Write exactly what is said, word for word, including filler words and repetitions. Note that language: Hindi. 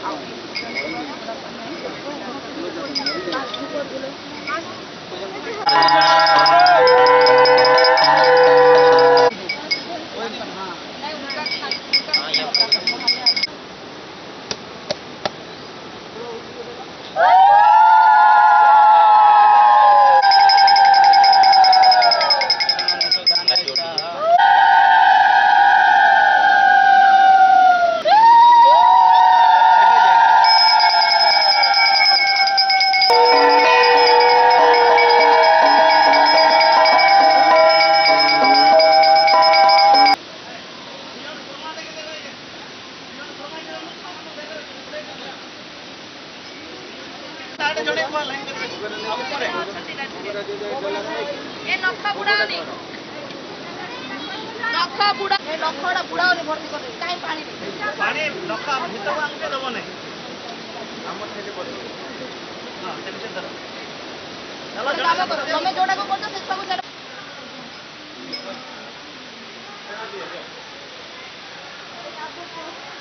ये नखा बुड़ा नहीं नखा बुड़ा ये नखड़ा बुड़ा नहीं भर्ती कर काई पानी पानी नखा भीतर आके दब नहीं हम थेले कर हां थेले से धर चलो काम करो तुम जोड़ा को बोलतो से सब चलो